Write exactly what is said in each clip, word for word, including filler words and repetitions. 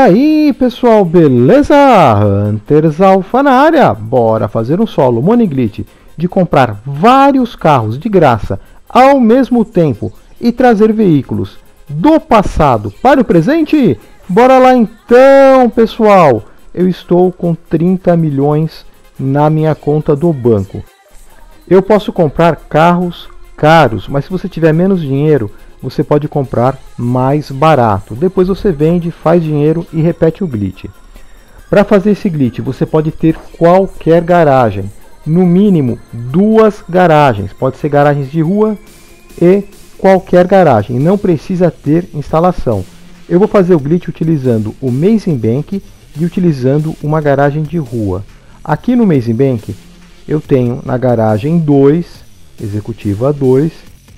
aí, pessoal, beleza? Hunters Alpha na área. Bora fazer um solo Money Glitch de comprar vários carros de graça ao mesmo tempo e trazer veículos do passado para o presente? Bora lá então, pessoal. Eu estou com trinta milhões na minha conta do banco. Eu posso comprar carros caros, mas se você tiver menos dinheiro, você pode comprar mais barato. Depois você vende, faz dinheiro e repete o glitch. Para fazer esse glitch, você pode ter qualquer garagem. No mínimo, duas garagens. Pode ser garagens de rua e qualquer garagem. Não precisa ter instalação. Eu vou fazer o glitch utilizando o Amazing Bank e utilizando uma garagem de rua. Aqui no Amazing Bank, eu tenho na garagem dois, executiva dois,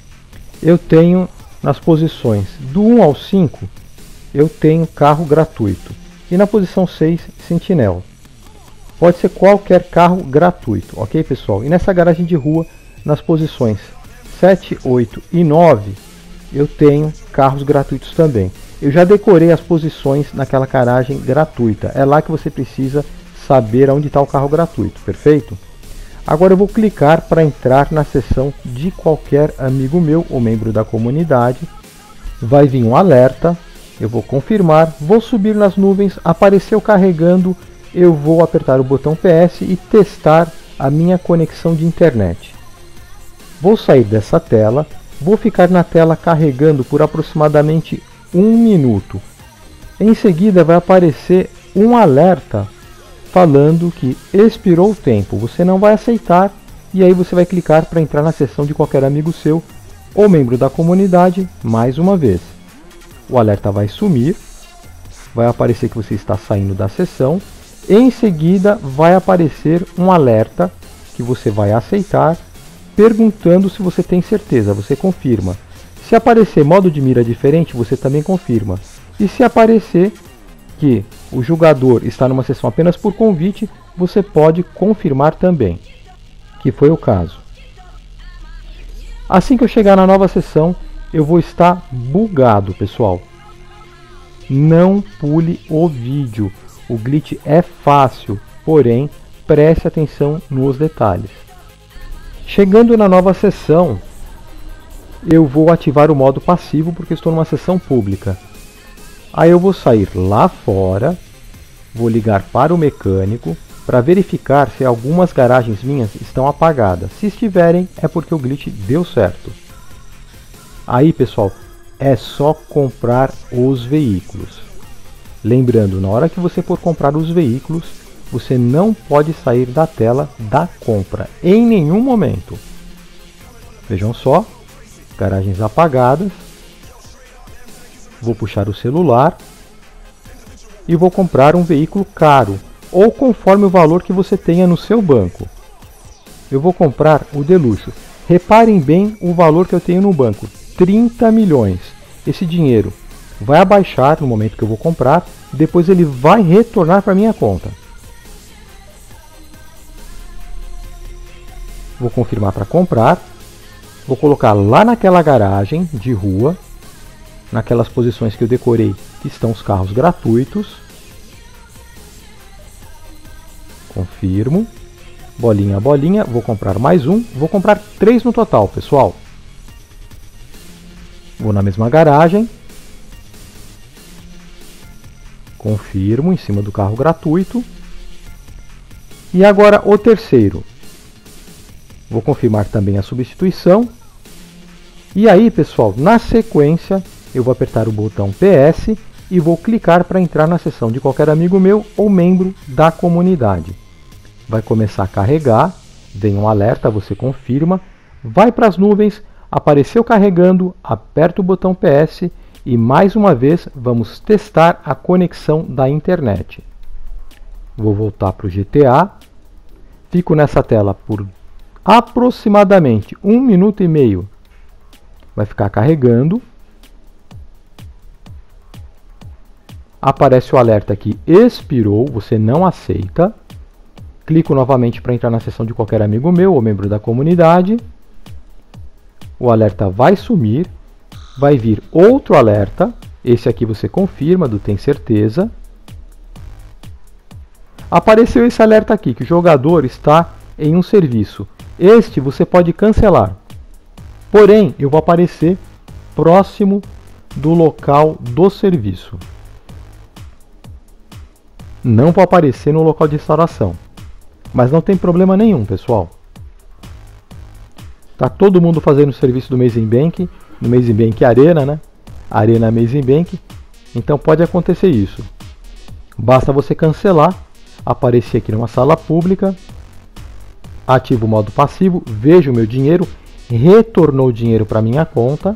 eu tenho nas posições do um ao cinco, eu tenho carro gratuito. E na posição seis, Sentinel. Pode ser qualquer carro gratuito, ok, pessoal? E nessa garagem de rua, nas posições sete, oito e nove, eu tenho carros gratuitos também. Eu já decorei as posições naquela garagem gratuita. É lá que você precisa saber onde está o carro gratuito, perfeito? Agora eu vou clicar para entrar na seção de qualquer amigo meu ou membro da comunidade. Vai vir um alerta, eu vou confirmar, vou subir nas nuvens, apareceu carregando, eu vou apertar o botão P S e testar a minha conexão de internet. Vou sair dessa tela, vou ficar na tela carregando por aproximadamente um minuto. Em seguida vai aparecer um alerta falando que expirou o tempo, você não vai aceitar, e aí você vai clicar para entrar na seção de qualquer amigo seu ou membro da comunidade mais uma vez. O alerta vai sumir, vai aparecer que você está saindo da sessão, em seguida vai aparecer um alerta que você vai aceitar, perguntando se você tem certeza, você confirma. Se aparecer modo de mira diferente, você também confirma. E se aparecer que o jogador está numa sessão apenas por convite, você pode confirmar também, que foi o caso. Assim que eu chegar na nova sessão, eu vou estar bugado, pessoal. Não pule o vídeo, o glitch é fácil, porém preste atenção nos detalhes. Chegando na nova sessão, eu vou ativar o modo passivo porque estou numa sessão pública. Aí eu vou sair lá fora, vou ligar para o mecânico para verificar se algumas garagens minhas estão apagadas. Se estiverem, é porque o glitch deu certo. Aí, pessoal, é só comprar os veículos. Lembrando, na hora que você for comprar os veículos, você não pode sair da tela da compra em nenhum momento. Vejam só, garagens apagadas. Vou puxar o celular e vou comprar um veículo caro, ou conforme o valor que você tenha no seu banco. Eu vou comprar o de luxo. Reparem bem o valor que eu tenho no banco, trinta milhões. Esse dinheiro vai abaixar no momento que eu vou comprar, depois ele vai retornar para minha conta. Vou confirmar para comprar, vou colocar lá naquela garagem de rua, naquelas posições que eu decorei que estão os carros gratuitos. Confirmo. Bolinha, bolinha. Vou comprar mais um. Vou comprar três no total, pessoal. Vou na mesma garagem. Confirmo em cima do carro gratuito. E agora o terceiro. Vou confirmar também a substituição. E aí, pessoal, na sequência, eu vou apertar o botão P S e vou clicar para entrar na seção de qualquer amigo meu ou membro da comunidade. Vai começar a carregar, vem um alerta, você confirma, vai para as nuvens, apareceu carregando, aperta o botão P S e mais uma vez vamos testar a conexão da internet. Vou voltar para o G T A, fico nessa tela por aproximadamente um minuto e meio, vai ficar carregando. Aparece o alerta que expirou, você não aceita. Clico novamente para entrar na seção de qualquer amigo meu ou membro da comunidade. O alerta vai sumir. Vai vir outro alerta. Esse aqui você confirma, do tem certeza. Apareceu esse alerta aqui, que o jogador está em um serviço. Este você pode cancelar. Porém, eu vou aparecer próximo do local do serviço. Não vou aparecer no local de instalação. Mas não tem problema nenhum, pessoal. Tá todo mundo fazendo o serviço do Amazing Bank, no Amazing Bank Arena, né? Arena Amazing Bank. Então pode acontecer isso. Basta você cancelar, aparecer aqui numa sala pública, ativo o modo passivo, vejo o meu dinheiro, retornou o dinheiro para minha conta.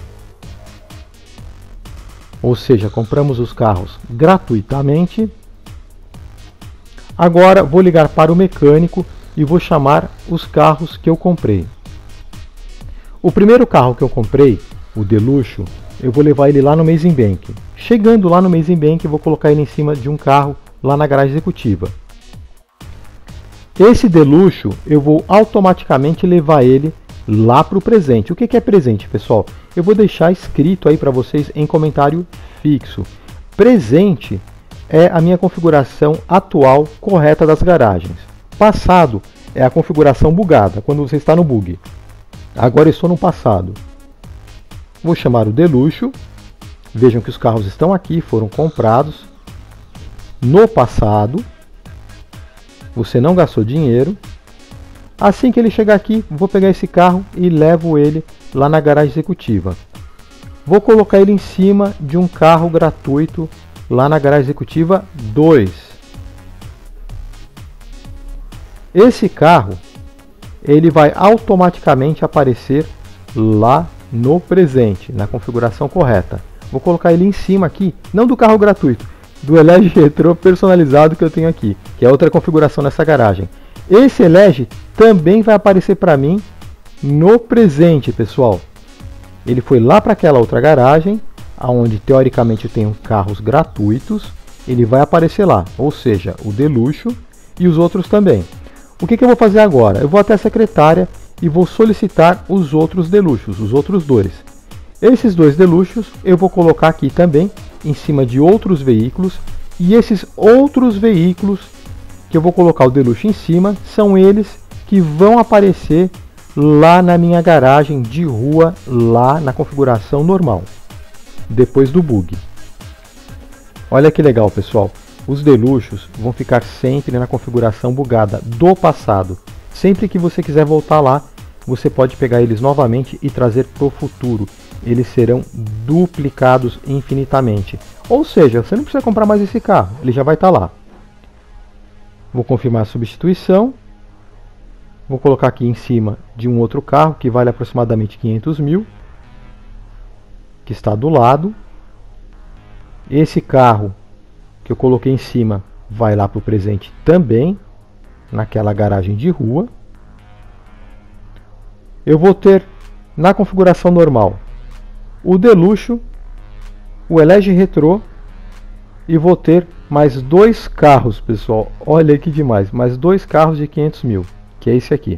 Ou seja, compramos os carros gratuitamente. Agora vou ligar para o mecânico e vou chamar os carros que eu comprei. O primeiro carro que eu comprei, o Deluxo, eu vou levar ele lá no Amazing Bank. Chegando lá no Amazing Bank, eu vou colocar ele em cima de um carro lá na garagem executiva. Esse Deluxo, eu vou automaticamente levar ele lá para o presente. O que é presente, pessoal? Eu vou deixar escrito aí para vocês em comentário fixo. Presente é a minha configuração atual correta das garagens. Passado é a configuração bugada, quando você está no bug. Agora eu estou no passado. Vou chamar o Deluxo. Vejam que os carros estão aqui, foram comprados no passado. Você não gastou dinheiro. Assim que ele chegar aqui, vou pegar esse carro e levo ele lá na garagem executiva. Vou colocar ele em cima de um carro gratuito lá na garagem executiva dois. Esse carro, ele vai automaticamente aparecer lá no presente, na configuração correta. Vou colocar ele em cima aqui, não do carro gratuito, do Elege Retro personalizado que eu tenho aqui, que é outra configuração nessa garagem. Esse Elege também vai aparecer para mim no presente, pessoal. Ele foi lá para aquela outra garagem, onde teoricamente eu tenho carros gratuitos. Ele vai aparecer lá, ou seja, o Deluxo e os outros também. O que, que eu vou fazer agora? Eu vou até a secretária e vou solicitar os outros Deluxos, os outros dois. Esses dois Deluxos eu vou colocar aqui também, em cima de outros veículos. E esses outros veículos que eu vou colocar o Deluxo em cima, são eles que vão aparecer lá na minha garagem de rua, lá na configuração normal, depois do bug. Olha que legal, pessoal. Os Deluxos vão ficar sempre na configuração bugada do passado. Sempre que você quiser voltar lá, você pode pegar eles novamente e trazer para o futuro. Eles serão duplicados infinitamente. Ou seja, você não precisa comprar mais esse carro, ele já vai estar lá. Vou confirmar a substituição. Vou colocar aqui em cima de um outro carro que vale aproximadamente quinhentos mil, que está do lado. Esse carro que eu coloquei em cima vai lá para o presente também, naquela garagem de rua. Eu vou ter na configuração normal o Deluxo, o Elege Retro e vou ter mais dois carros, pessoal. Olha que demais, mais dois carros de quinhentos mil, que é esse aqui.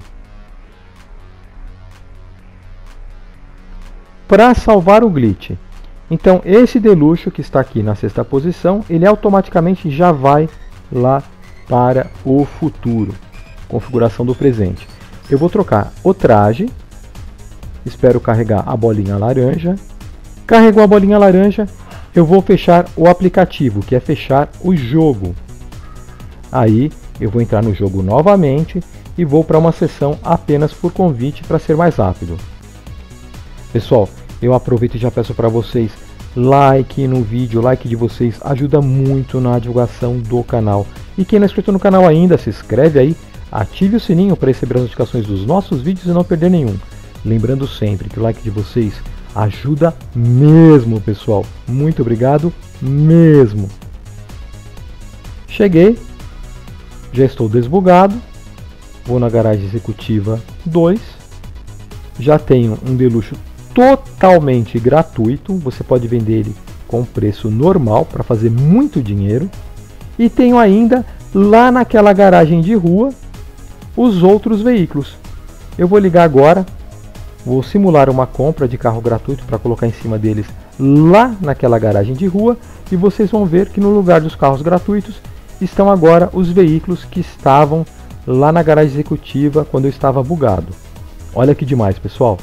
Para salvar o glitch, então esse Deluxo que está aqui na sexta posição, ele automaticamente já vai lá para o futuro, configuração do presente. Eu vou trocar o traje, espero carregar a bolinha laranja. Carregou a bolinha laranja, eu vou fechar o aplicativo, que é fechar o jogo. Aí eu vou entrar no jogo novamente e vou para uma sessão apenas por convite para ser mais rápido. Pessoal, eu aproveito e já peço para vocês like no vídeo, o like de vocês ajuda muito na divulgação do canal. E quem não é inscrito no canal ainda, se inscreve aí, ative o sininho para receber as notificações dos nossos vídeos e não perder nenhum. Lembrando sempre que o like de vocês ajuda mesmo, pessoal. Muito obrigado mesmo. Cheguei, já estou desbugado. Vou na garagem executiva dois. Já tenho um Deluxo totalmente gratuito. Você pode vender ele com preço normal para fazer muito dinheiro. E tenho ainda lá naquela garagem de rua os outros veículos. Eu vou ligar agora. Vou simular uma compra de carro gratuito para colocar em cima deles lá naquela garagem de rua. E vocês vão ver que no lugar dos carros gratuitos estão agora os veículos que estavam lá na garagem executiva quando eu estava bugado. Olha que demais, pessoal.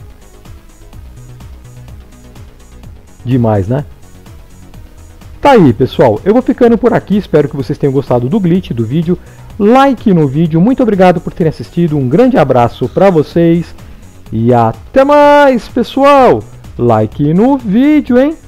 Demais, né? Tá aí, pessoal. Eu vou ficando por aqui. Espero que vocês tenham gostado do glitch, do vídeo. Like no vídeo. Muito obrigado por terem assistido. Um grande abraço para vocês. E até mais, pessoal. Like no vídeo, hein?